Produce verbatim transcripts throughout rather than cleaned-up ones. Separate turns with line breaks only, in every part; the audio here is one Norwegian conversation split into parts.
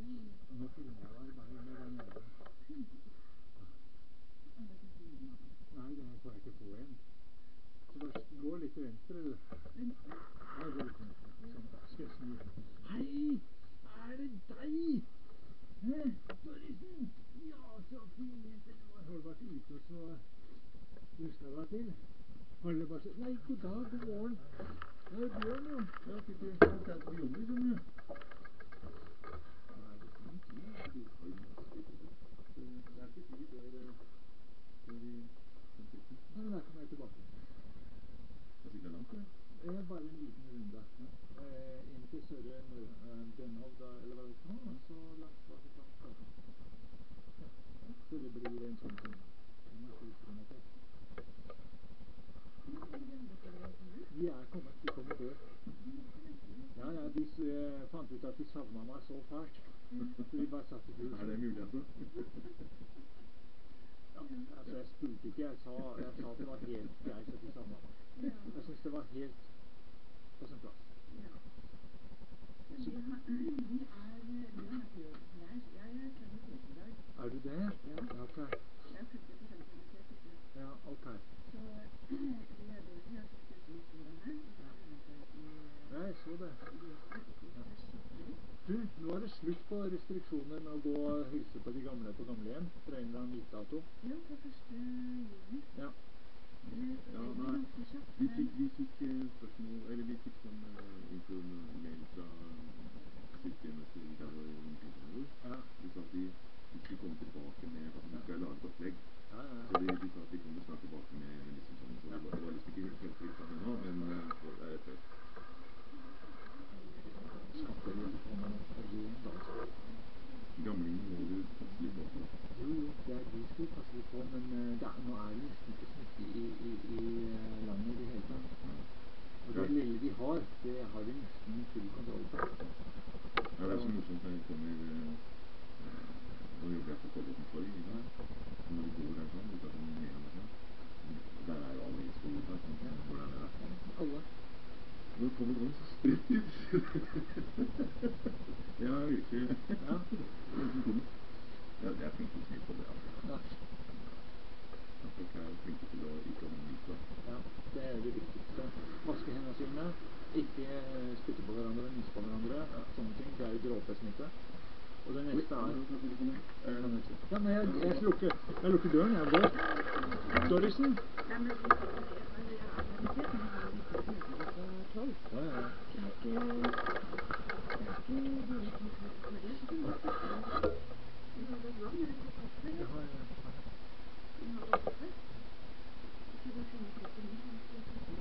Nå filmer jeg deg bare med den ene. Nei, det får jeg ikke på igjen. Så bare gå litt til venstre, du. Ja, gå litt til venstre. Sånn, skal jeg snu. Hei! Er det deg? Hæ? Dorisen? Ja, så fint. Har du vært ute og så ruska deg til? Har du bare så... Nei, god dag, god morgen. Nei, Bjørn, jo. Jeg har ikke kommet til på jobb, liksom, jo. Nei, det er ikke tid. Det er ikke tid før vi kan sitte. Nei, men der kommer jeg tilbake. Det er sikkert langt, det. Det er bare en liten runde. Inn til Søre Brønnhovd, eller hva det er, og så langs bak et langt gata. Så det blir en sånn som tjuesju kilometer. De er kommet, de kommer før. Ja, ja, de fant ut at de savnet meg så fælt. Så de bare satt i kurs. Er det mulig, altså? Ja, altså jeg spurte ikke, jeg sa, jeg sa at det var helt greit at de savnet meg. Jeg synes det var helt på sin plass.
Ja. Vi er, vi er nødt til å lære. Jeg er kjent i dag.
Er du det?
Ja.
Ok.
Jeg er født på femten, så jeg fødte.
Ja, ok.
Så vi er dårlig, jeg fikk ut litt om det her.
Ja, jeg så det. Du, nå er det slutt på restriksjoner med å gå og hilse på de gamle på gamlehjem for en eller annen gitt dato.
Ja, på første juni.
Ja.
Det er ganske kjapt.
Vi fikk, vi fikk spørsmål, eller vi fikk sånn info-mail fra sykehjemmet til der hvor omkringene vår.
Ja.
De sa at de, de skulle komme tilbake med, altså de skal lage et opplegg.
Ja, ja, ja.
Så de, de sa at de kommer snart tilbake med liksom sånn, så det var, det var liksom ikke helt fritt sammen nå, men det er rett før.
Skatter du på meg noe ren dato?
Gamlingen må du passe litt på.
Jo, jo, det er de skal passe litt på, men det er, nå er det nesten ikke smitte i, i, i landet i det hele tatt. Og det lille de har, det har de nesten full kontroll på.
Ja, det er så morsomt når jeg kommer, nå jobber jeg på Kolbotn Torg, ikke sant? Så når vi går der sånn, utenfor Megaen der, der er jo alle i skolen, da, sånn, hvordan er det?
Alle.
Når det kommer noen så spredt ut. Ja, virkelig. Ja. Ja, jeg tenker ikke mye på det, altså.
Ja.
Folk er flinke til å ikke ha myte.
Ja, det er det viktigste. Vaske hendene sine, ikke spytte på hverandre, nyse på hverandre, sånne ting. Det er jo dråpesmitte. Og det neste er... Ja, men jeg, jeg lukker, jeg lukker døren, jeg går. Dorisen?
Ja, men vi fikk det, men jeg har ikke det, men jeg har ikke det fra tolv.
Ja, ja.
Jeg er ikke, jeg er ikke dårlig for det, så kan jeg spørre. Jeg har gått vann, eller på kaffe, eller?
Jeg har...
Jeg har gått kaffe. Så du finner koppen min, så skal jeg kaffe.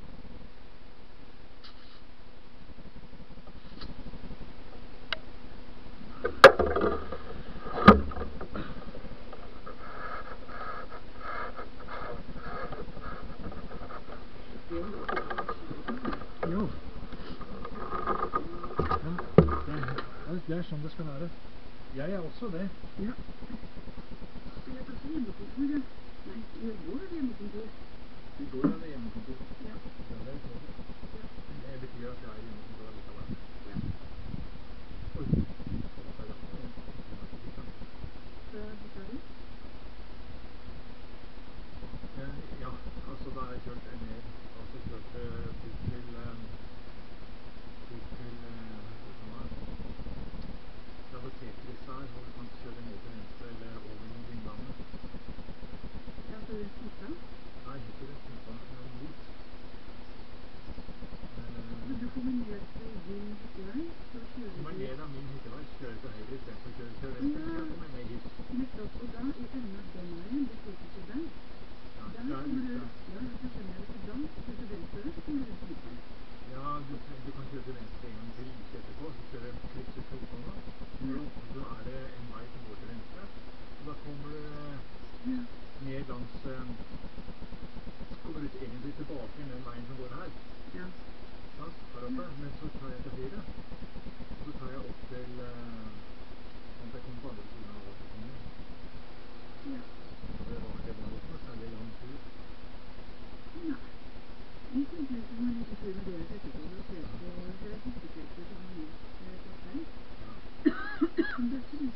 Jo. Ja, det er sånn det skal være. Jeg er også det.
Ja. Du er også hjemmekontor, ja. Nei, du går ved hjemmekontor.
Vi går ved hjemmekontor.
Ja.
Ja, det er sånn.
Ja.
Det betyr at jeg er hjemmekontor allikevel.
Ja.
Oi.
Så, hva sa du?
Ja, altså da har jeg kjørt ned, altså kjørt bort til, bort til, hva heter det nå? Ja, på T-krysset her, hvor man kjører ned til venstre eller over mot Innlandet.
Ja, så du snittet?
Nei, ikke det snittet, men mot.
Så du kommer ned til din hyttevei, så kjører du...
Kommer ned av min hyttevei, kjører til høyre i stedet for å kjøre til venstre, så jeg kommer ned hit.
Nettopp, og da i enden av den veien, det flyter til deg. Da kommer du, ja, så skjønner jeg det, for da kjører du venstre, så kommer du til hytta.
Ja, du, du kan kjøre til venstre en gang til like etterpå, så kjører du krysser Tolvtårna. Ja. Så er det en vei som går til venstre, og da kommer du ja. Ned langs, kommer du egentlig tilbake den veien som går her.
Ja.
Ja, her oppe, men så tar jeg til høyre, og så tar jeg opp til, sånn at jeg kommer på andre siden av Åsesongen.
Ja.
Det var, det var ikke noe særlig lang tur.
Nei. Vi tenkte ut om en liten tur med dere etterpå og se på, for jeg fikk ikke til å ha med på seg. Ja.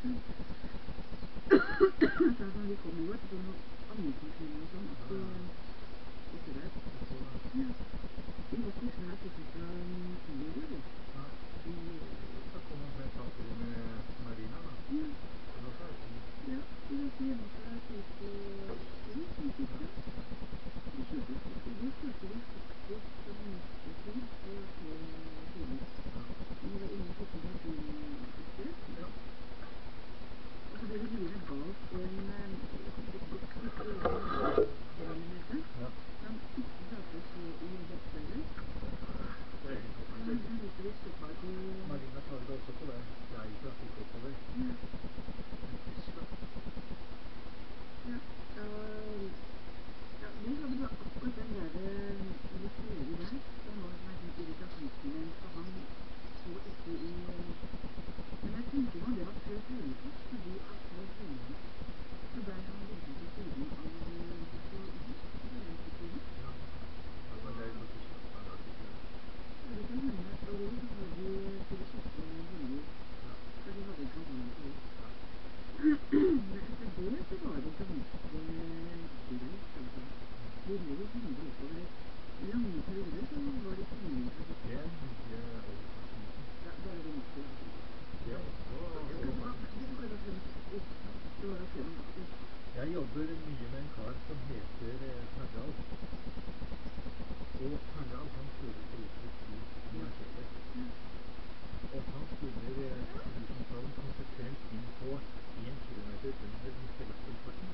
sånn, vi kommer jo etter noen ammefilmer og sånn, at de ikke det. Ja. Vi var ikke her siste fra Norge, vi.
Nei. Da kommer man til en tatt med Marina, da.
Ja.
Det var så fint.
Ja, vi var ikke hjemme fra tid på tid, som siste. Vi kjørte faktisk, vi kjørte vi faktisk fra Norge på tre timer. Men vi var inne og fikk en bensin et sted.
Ja.
Og så ble det liggende bak en et godt stykke rennenese, som ikke klarte å se i bakspeilet.
Det er helt
Men
forferdelig.
den måtte vi stoppe på.
Marina klagde også på det. Jeg trafikk oppover.
Ja.
En Tyskland.
Ja, og ja, vi hadde bare akkurat den der litt nedi der, som var meg sånn irritasjonsmoment, for han så ikke i, men jeg tenker nå det var før Hønefoss, fordi at før Hønefoss, så ble han liggende på siden av på is, på Hønefoss-siden.
Ja, men det er jo på Tyskland, han har ikke det.
Ja, det kan hende, og det så har de filosofe boliger, så de hadde en kampanje på det. Men etter det så var det ganske greit, altså. Vi lå hundre oppover. I lange perioder så var det ingen trafikk.
Det er mye overfartsmøten.
Ja, bare det måtte jeg.
Det er også overfartsmøten.
Det var jo fredag natt.
Jeg jobber mye med en kar som heter Pardal. Og Pardal, han kjører elektrisk bil i Mercedes. Og han stiller cruisekontrollen konsekvent inn på en kilometer under midtdelagstingsfarten.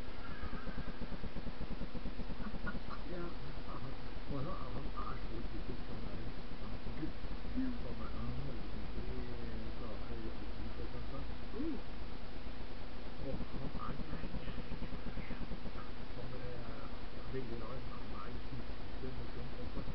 Ja.
Og han, han er så typisk, han er en antigutt. Som er han norgesmester i flate i alpint et eller annet sted. Og han er som er veldig rar, men han er kjempemorsom også.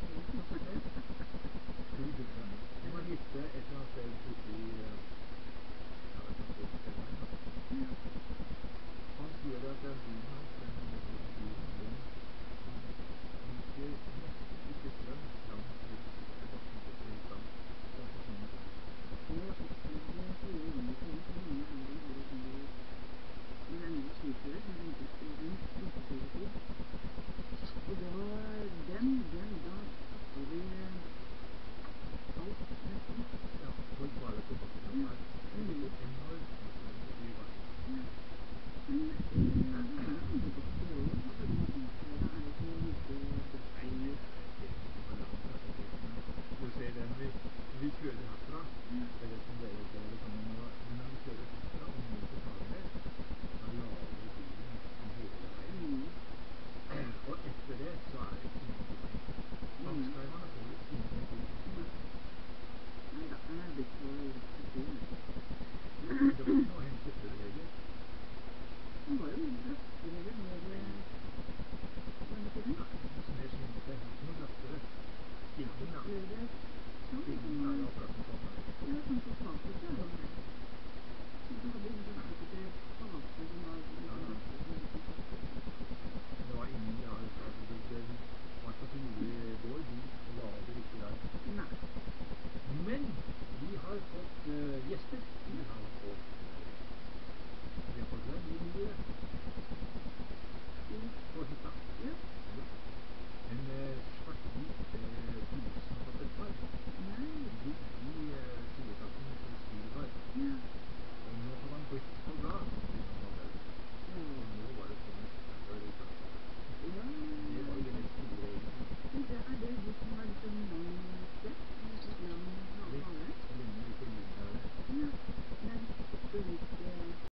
Kul gutte. Vi må hitte et eller annet sted ute i ja, det kan stå på stedet her, da. Han sier at den bilen hans, den elektriske bilen, den viser nesten ikke strøm fram til bakken på Kristiansand. Den forsvinner.
Og det sier jo mange ting, så mange er det her som vi når det er noe skiføre, som vinterføretid. Og da, den, den, da stopper vi alt nesten.
Ja, for bare på bakken her. Det ligger enormt med strøm i bakken.
Ja. Men ja, det er jo andre bakker også. Altså, de isfjæra er jo ikke like godt
Nei,
i.
det er helt balanse, altså. Du ser den vi, vi kjører herfra. Jeg vet ikke om dere ser det sånn nå, men når vi kjører herfra og ned til Fagernes, så lader bilen nesten hele veien. Og etter det så er det ingenting mer. Bangskarvene får du ingenting.
Nei da, den er blitt så fin.
Det var ikke noe å hente før heller.
Den var jo raskere eller mer, var den ikke det?
Nei, mer svingete, ikke noe kraftigere. Stigningen da.
Opplevde sånn
Stigningen er jo akkurat den samme.
Ja, sånn på fatet så er det greit. Men så hadde vi sånn sikkert et fatet som var litt raskere, som litt kraftigere.
Det var ingen, ja, altså det, det var ikke så gjorde i vår bil, lader ikke der.
Nei.
Men vi har fått uh, gjester. Vi har fått uh, vi har fått radiomidler på hytta.
Ja.
En uh, svart-hvit uh, tusenfattet par.
Nei.
De, de uh, tulletakken til svigerfar.
Ja.
Og nå har han blitt så glad siden han var død.
Ja.
Og nå var det kommet øl ut av.
Ja.
Det var jo det helt store egentlig.
Men det er det de som har litt sånn lang spett, med litt lang hale?
Det ligner litt på julenære.
Ja. Den tjukke, hvite